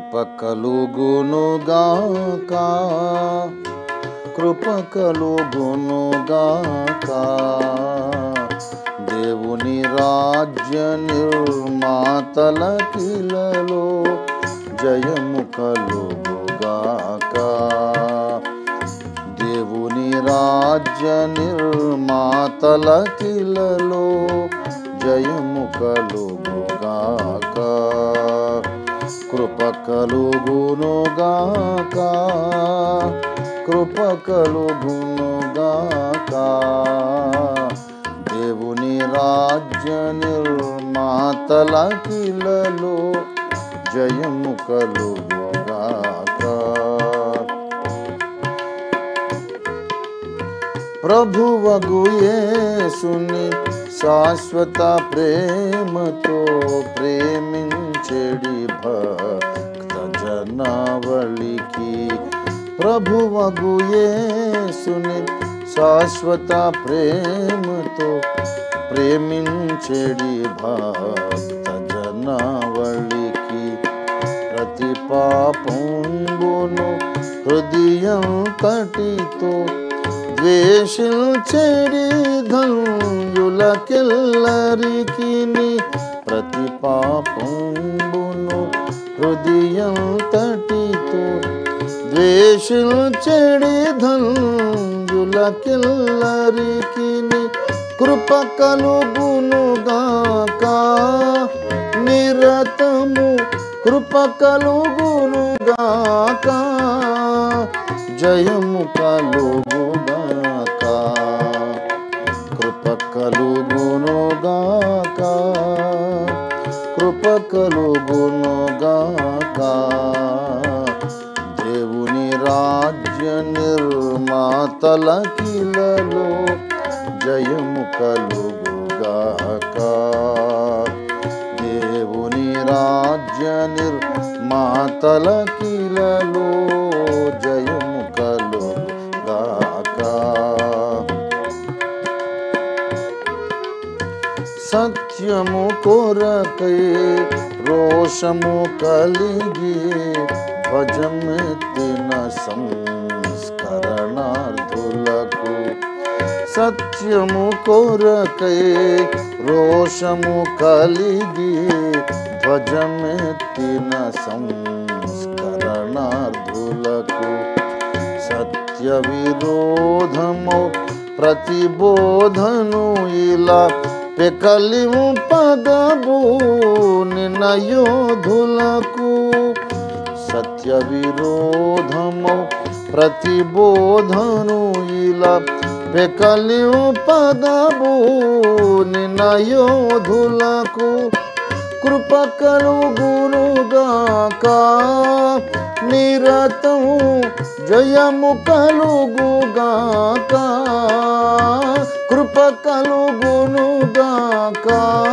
కృప కలుగునుగాక, కృప కలుగునుగాక, దేవుని రాజ్య నిర్మాతలకిలలో జయము కలుగుగాక, దేవుని రాజ్య నిర్మాతలకిలలో జయము కలుగుగాక, కృప కలుగునుగాక, కృప కలుగునుగాక, దేవుని రాజ్య నిర్మాతలకిలలో జయము కలుగుగాక. ప్రభువగు యేసుని శాశ్వత ప్రేమతో ప్రేమించెడి భక్త జనావళికి, ప్రభువగు యేసుని శాశ్వత ప్రేమతో ప్రేమించెడి భక్త జనావళికి, ప్రతి పాపంబును హృదయంతటితో ద్వేషించెడి ధన్యులకెల్లరికిని, ప్రతి పాపంబును హృదయంతటితో ద్వేషించెడి ధన్యులకెల్లరికిని, కృప కలుగునుగాక నిరతము, కృప కలుగునుగాక, జయము కలుగుగాక, కృప కలుగునుగాక, కృప కలుగునుగాక, దేవుని రాజ్య నిర్మాతలకిలలో జయము కలుగుగాక, దేవుని రాజ్య నిర్మాతలకిలలో జయము కలుగుగాక. సత్యము కొరకై రోషము కలిగి ధ్వజమెత్తిన సంస్కరణార్థులకు, సత్యము కొరకై రోషము కలిగి ధ్వజమెత్తిన సంస్కరణార్థులకు, సత్య విరోధము ప్రతిబోధను ఇలా పెకలింపగబు నినయోధులకు, సత్య విరోధము ప్రతిబోధను ఇలా పెకలింపగబు నినయోధులకు, కృప కలుగునుగాక నిరతము, జయము కలుగుగాక, కృప కలుగునుగాక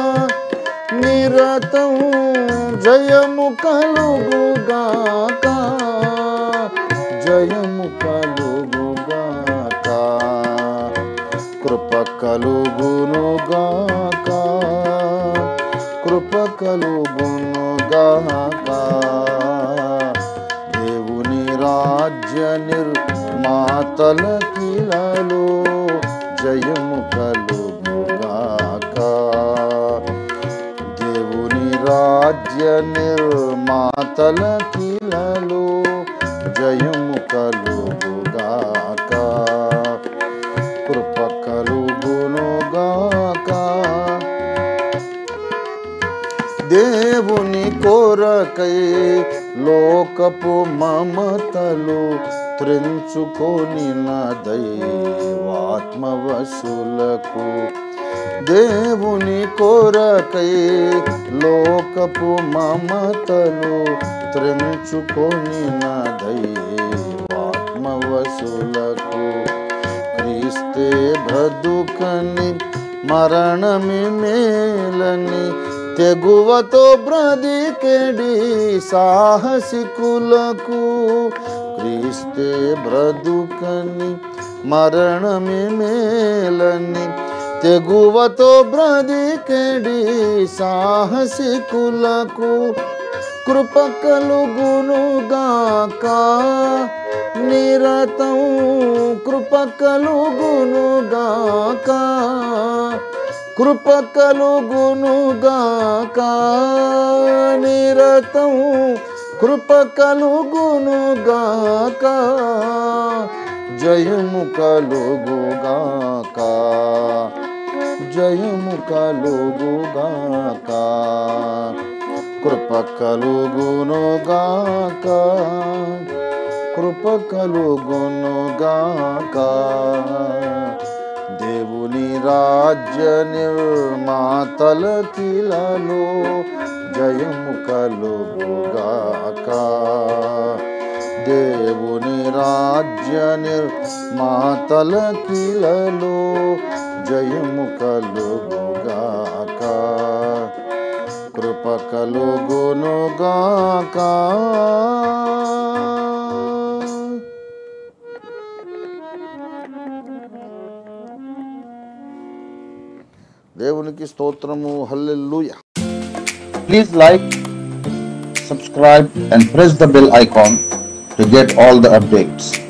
నిరతము, జయము కలుగుగాక, జయము కలుగుగాక, కృప కలుగునుగాక, కృప కలుగునుగాక, దేవుని రాజ్య నిర్మాతలకిలలో జయము కలుగుగాక, దేవుని రాజ్య నిర్మాతలకిలలో జయము కలుగుగాక, కృప కలుగునుగాక, దేవుని కొరకై లోకపు మమతలు త్రెంచుకొనిన దైవాత్మవశులకు, దేవుని కొరకై లోకపు మమతలు త్రెంచుకొనిన దైవాత్మవశులకు, క్రీస్తే బ్రతుకని మరణమి మేలని తెగువతో బ్రతికెడి సాహసికులకు, క్రీస్తే బ్రతుకని మరణమి మేలని తెగువతో బ్రతికెడి సాహసికులకు, కృప కలుగునుగాక నిరతం కృప కలుగునుగాక కృప కలుగునుగాక నిరతం కృప కలుగునుగాక జయము కలుగుగాక జయము కలుగుగాక కృప కలుగునుగాక కృప కలుగునుగాక దేవుని రాజ్య నిర్మాతల కిలలో జయము కలుగుగాక దేవుని రాజ్య నిర్మాతల కిలలో జయము కలుగుగాక కృప కలుగునుగాక దేవునికి స్తోత్రము హల్లెలూయా. Please like, subscribe and press the bell icon to get all the updates.